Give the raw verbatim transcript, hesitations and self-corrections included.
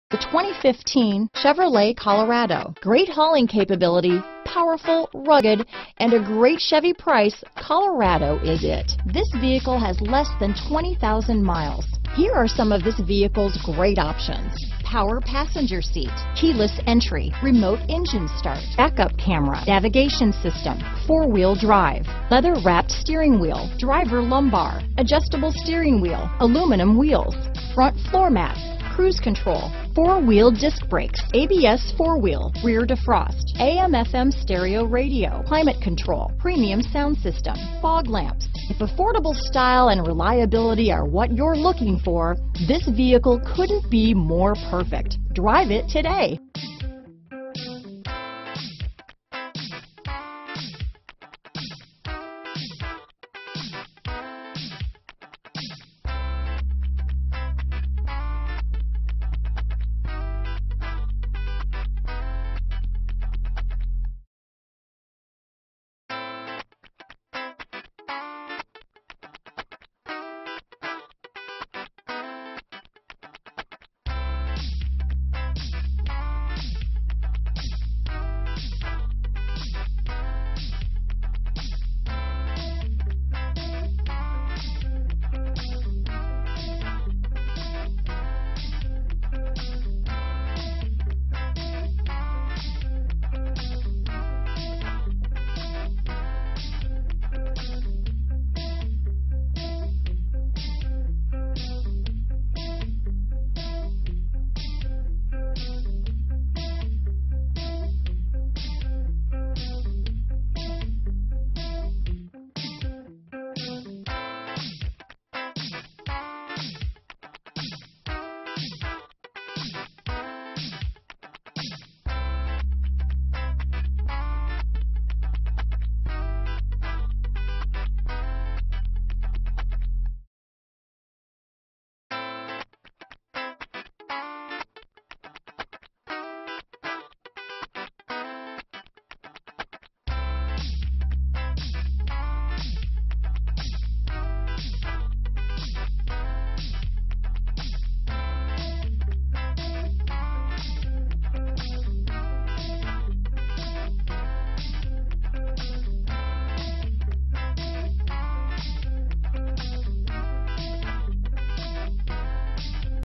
The twenty fifteen Chevrolet Colorado. Great hauling capability, powerful, rugged, and a great Chevy price, Colorado is it. This vehicle has less than twenty thousand miles. Here are some of this vehicle's great options: power passenger seat, keyless entry, remote engine start, backup camera, navigation system, four-wheel drive, leather-wrapped steering wheel, driver lumbar, adjustable steering wheel, aluminum wheels, front floor mats, cruise control, four-wheel disc brakes, A B S four-wheel, rear defrost, A M F M stereo radio, climate control, premium sound system, fog lamps. If affordable style and reliability are what you're looking for, this vehicle couldn't be more perfect. Drive it today.